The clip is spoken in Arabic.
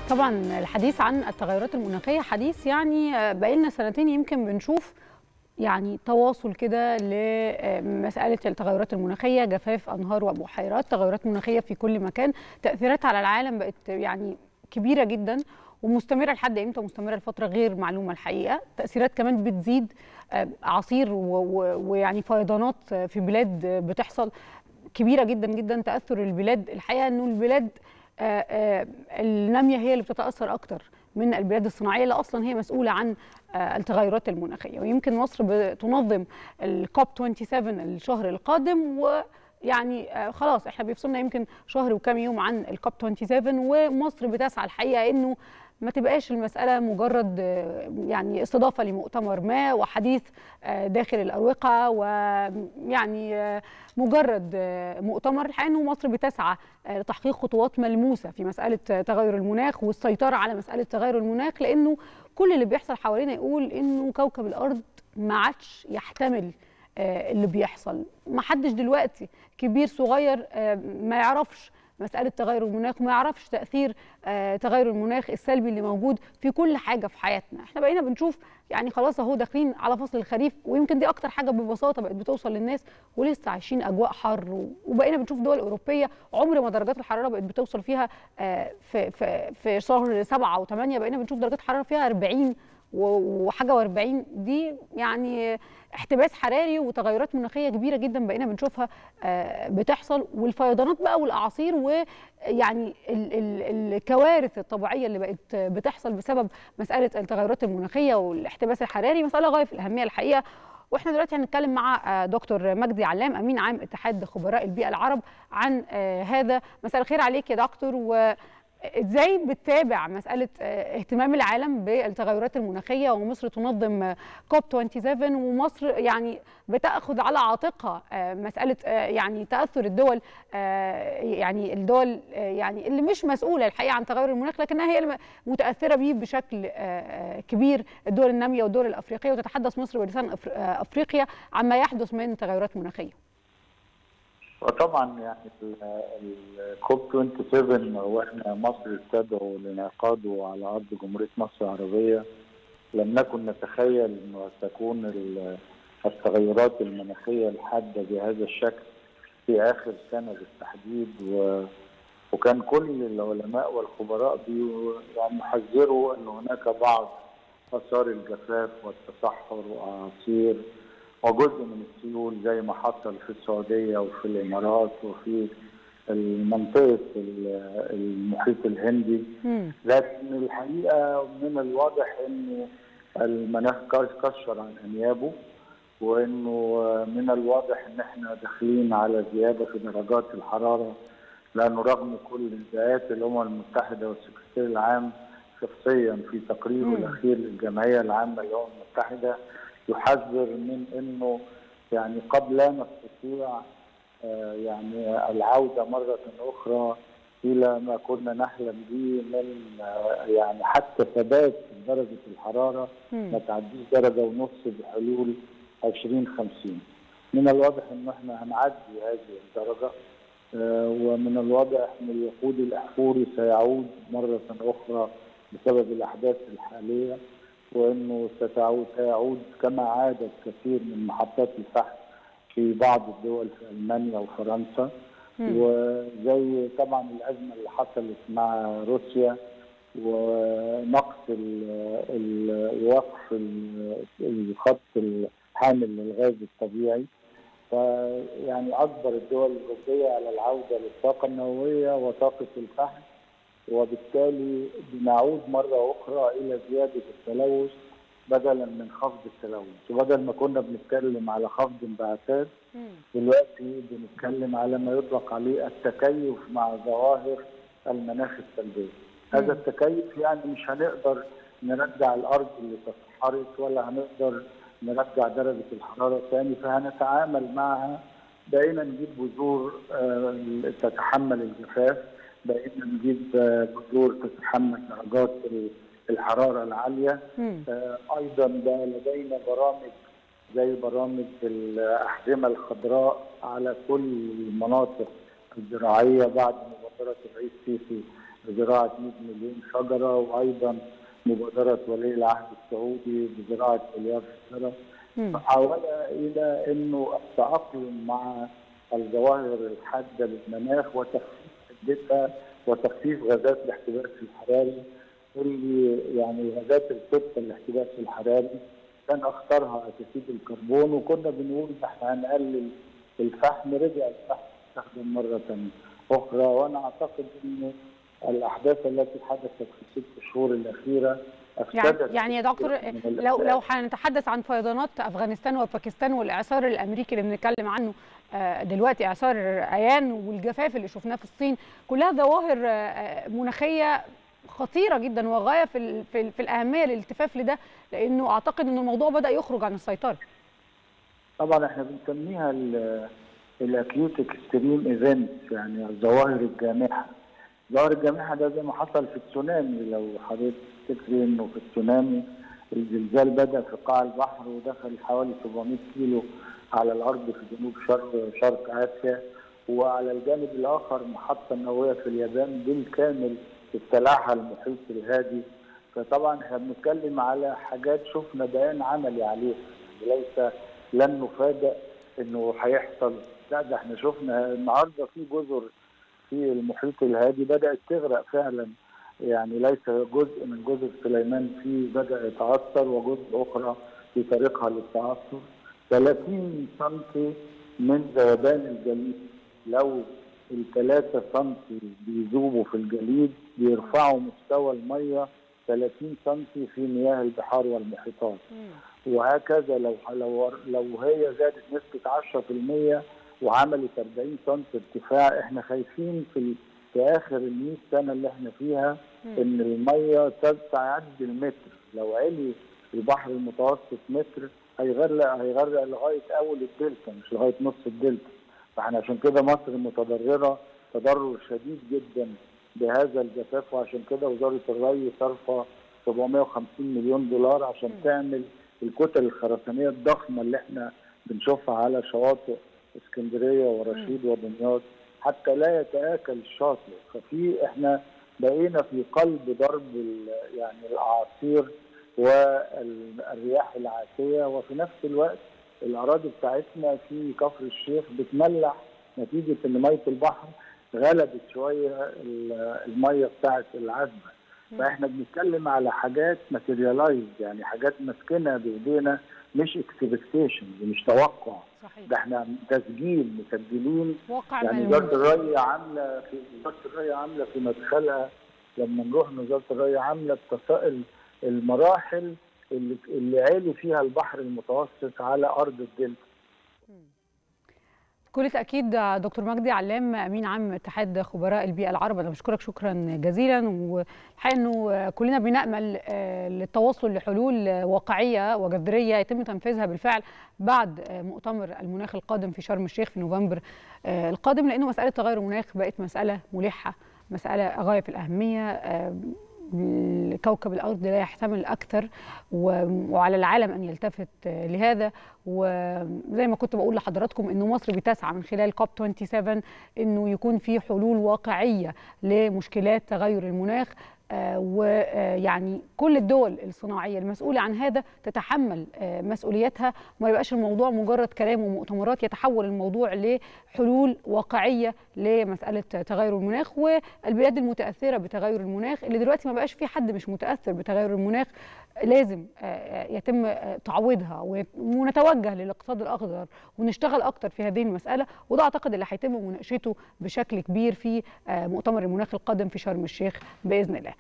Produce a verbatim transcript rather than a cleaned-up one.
طبعا الحديث عن التغيرات المناخية حديث يعني بقالنا سنتين يمكن بنشوف يعني تواصل كده لمسألة التغيرات المناخية، جفاف أنهار وبحيرات، تغيرات مناخية في كل مكان، تأثيراتها على العالم بقت يعني كبيرة جدا ومستمرة لحد امتى؟ مستمرة لفترة غير معلومة الحقيقة، تأثيرات كمان بتزيد، أعاصير ويعني فيضانات في بلاد بتحصل كبيرة جدا جدا. تأثر البلاد الحقيقة انه البلاد آآ آآ النامية هي اللي بتتأثر أكتر من البلاد الصناعية اللي أصلا هي مسؤولة عن التغيرات المناخية. ويمكن مصر بتنظم الكوب سبعة وعشرين الشهر القادم، ويعني خلاص احنا بيفصلنا يمكن شهر وكام يوم عن الكوب سبعة وعشرين، ومصر بتسعى الحقيقة انه ما تبقاش المسألة مجرد يعني استضافة لمؤتمر ما وحديث داخل الأروقة ويعني مجرد مؤتمر. الحقيقة أنه مصر بتسعى لتحقيق خطوات ملموسة في مسألة تغير المناخ والسيطرة على مسألة تغير المناخ، لأنه كل اللي بيحصل حوالينا يقول أنه كوكب الأرض ما عادش يحتمل اللي بيحصل. ما حدش دلوقتي كبير صغير ما يعرفش مسألة تغير المناخ وما يعرفش تأثير آه تغير المناخ السلبي اللي موجود في كل حاجة في حياتنا. احنا بقينا بنشوف يعني خلاص اهو داخلين على فصل الخريف، ويمكن دي اكتر حاجة ببساطة بقت بتوصل للناس، ولسه عايشين اجواء حر. وبقينا بنشوف دول اوروبية عمر ما درجات الحرارة بقت بتوصل فيها آه في في في شهر سبعة وثمانية بقينا بنشوف درجات حرارة فيها أربعين وحاجه وأربعين. دي يعني احتباس حراري وتغيرات مناخيه كبيره جدا بقينا بنشوفها بتحصل، والفيضانات بقى والاعاصير ويعني الكوارث الطبيعيه اللي بقت بتحصل بسبب مساله التغيرات المناخيه والاحتباس الحراري مساله غايه في الاهميه الحقيقه. واحنا دلوقتي هنتكلم مع دكتور مجدي علام امين عام اتحاد خبراء البيئه العرب عن هذا. مساء الخير عليك يا دكتور، و ازاي بتتابع مساله اهتمام العالم بالتغيرات المناخيه ومصر تنظم كوب سبعة وعشرين، ومصر يعني بتاخذ على عاتقها مساله يعني تاثر الدول، يعني الدول يعني اللي مش مسؤوله الحقيقه عن تغير المناخ لكنها هي المتاثره به بشكل كبير، الدول الناميه والدول الافريقيه، وتتحدث مصر بلسان افريقيا عما يحدث من تغيرات مناخيه. وطبعا يعني الكوب سبعة وعشرين واحنا مصر استدعوا لانعقاده على ارض جمهوريه مصر العربيه، لم نكن نتخيل انه ستكون التغيرات المناخيه الحاده بهذا الشكل في اخر سنه بالتحديد. و وكان كل العلماء والخبراء يعني يحذروا ان هناك بعض اثار الجفاف والتصحر واعاصير وجزء من السيول زي ما حصل في السعوديه وفي الامارات وفي منطقه المحيط الهندي. لكن الحقيقه من الواضح ان المناخ كشر عن انيابه، وانه من الواضح ان احنا داخلين على زياده في درجات الحراره، لانه رغم كل نداءات الامم المتحده والسكرتير العام شخصيا في تقريره الاخير للجمعيه العامه للامم المتحده يحذر من انه يعني قد لا نستطيع يعني العوده مره اخرى الى ما كنا نحلم به من يعني حتى ثبات درجه الحراره ما تعديش درجه ونص بحلول عشرين خمسين. من الواضح انه احنا هنعدي هذه الدرجه، ومن الواضح ان الوقود الاحفوري سيعود مره اخرى بسبب الاحداث الحاليه، وانه ستعود سيعود كما عادت كثير من محطات الفحم في بعض الدول في المانيا وفرنسا. مم. وزي طبعا الازمه اللي حصلت مع روسيا ونقص وقف الخط الحامل للغاز الطبيعي، فيعني اجبر الدول الاوروبيه على العوده للطاقه النوويه وطاقه الفحم، وبالتالي بنعود مرة أخرى إلى زيادة التلوث بدلا من خفض التلوث. وبدل ما كنا بنتكلم على خفض انبعاثات دلوقتي بنتكلم على ما يطلق عليه التكيف مع ظواهر المناخ السلبية. هذا التكيف يعني مش هنقدر نرجع الأرض اللي تصحرت ولا هنقدر نرجع درجة الحرارة ثاني، فهنتعامل معها. بقينا نجيب بذور تتحمل الجفاف، بقينا نجيب بذور تتحمل درجات الحراره العاليه. آه ايضا بقى لدينا برامج زي برامج الاحزمه الخضراء على كل المناطق الزراعيه بعد مبادره الرئيس السيسي بزراعه مئة مليون شجره، وايضا مبادره ولي العهد السعودي بزراعه مليار شجره. فحاول الى انه التاقلم مع الظواهر الحاده للمناخ وتخفيف حدتها وتخفيف غازات الاحتباس الحراري، واللي يعني غازات الكتله الاحتباس الحراري كان اخطرها اكسيد الكربون، وكنا بنقول احنا هنقلل الفحم، رجع الفحم يستخدم مره اخرى. وانا اعتقد انه الاحداث التي حدثت في الست شهور الاخيره يعني يعني يا دكتور، لو لو هنتحدث عن فيضانات افغانستان وباكستان والاعصار الامريكي اللي بنتكلم عنه دلوقتي، اعصار ايان، والجفاف اللي شفناه في الصين، كلها ظواهر مناخيه خطيره جدا وغايه في في, في الاهميه للالتفاف لده، لانه اعتقد ان الموضوع بدا يخرج عن السيطره. طبعا احنا بنسميها الاكيوت اكستريم ايفنتس، يعني الظواهر الجامحه. الظواهر الجامحه ده زي ما حصل في التسونامي، لو حضرتك تفتكري انه في التسونامي الزلزال بدا في قاع البحر ودخل حوالي سبعمئة كيلو على الارض في جنوب شرق شرق اسيا، وعلى الجانب الاخر محطه نوويه في اليابان بالكامل ابتلعها المحيط الهادي. فطبعا احنا بنتكلم على حاجات شفنا بيان عملي عليها، ليس لن نفاجئ انه هيحصل، لا ده احنا شفنا النهارده في جزر في المحيط الهادي بدات تغرق فعلا، يعني ليس جزء من جزر سليمان فيه بدا يتاثر وجزء اخرى في طريقها للتاثر. ثلاثين سم من ذوبان الجليد، لو الثلاثة سم بيذوبوا في الجليد بيرفعوا مستوى الميه ثلاثين سم في مياه البحار والمحيطات. وهكذا لو لو لو هي زادت نسبه عشرة في المئة وعملت أربعين سم ارتفاع، احنا خايفين في في اخر ال مئة سنه اللي احنا فيها ان الميه تعدي المتر. لو علي البحر المتوسط متر هيغرق هيغرق لغايه اول الدلتا مش لغايه نص الدلتا. فاحنا عشان كده مصر متضرره تضرر شديد جدا بهذا الجفاف، وعشان كده وزاره الري صرفه سبعمئة وخمسين مليون دولار عشان تعمل الكتل الخرسانيه الضخمه اللي احنا بنشوفها على شواطئ اسكندريه ورشيد ودمياط حتى لا يتآكل الشاطئ. ففي احنا بقينا في قلب ضرب يعني الاعاصير والرياح العاتيه، وفي نفس الوقت الاراضي بتاعتنا في كفر الشيخ بتملح نتيجه ان ميه البحر غلبت شويه الميه بتاعت العذبه. فاحنا بنتكلم على حاجات ماتيريالايز، يعني حاجات ماسكينها بايدينا، مش اكسبكتيشن، مش توقع. صحيح. ده احنا تسجيل مسجلين. يعني وزاره الري عامله في وزاره الري عامله في مدخلها لما نروح وزاره الري عامله بتصائل المراحل اللي اللي عالي فيها البحر المتوسط على ارض الدلتا. بكل تأكيد دكتور مجدي علام، أمين عام اتحاد خبراء البيئة العرب، أنا بشكرك شكرا جزيلا. والحقيقة أنه كلنا بنأمل للتوصل لحلول واقعية وجذرية يتم تنفيذها بالفعل بعد مؤتمر المناخ القادم في شرم الشيخ في نوفمبر القادم، لأنه مسألة تغير المناخ بقت مسألة ملحة، مسألة غاية في الأهمية. كوكب الأرض لا يحتمل أكثر، وعلى العالم أن يلتفت لهذا. وزي ما كنت بقول لحضراتكم أنه مصر بتسعى من خلال كوب سبعة وعشرين أنه يكون في حلول واقعية لمشكلات تغير المناخ، ويعني كل الدول الصناعية المسؤولة عن هذا تتحمل مسؤوليتها، وما يبقاش الموضوع مجرد كلام ومؤتمرات، يتحول الموضوع لحلول واقعية لمسألة تغير المناخ. والبلاد المتأثرة بتغير المناخ اللي دلوقتي ما بقاش في حد مش متأثر بتغير المناخ لازم يتم تعويضها، ونتوجه للاقتصاد الأخضر ونشتغل أكتر في هذه المسألة. وده أعتقد اللي هيتم مناقشته بشكل كبير في مؤتمر المناخ القادم في شرم الشيخ بإذن الله.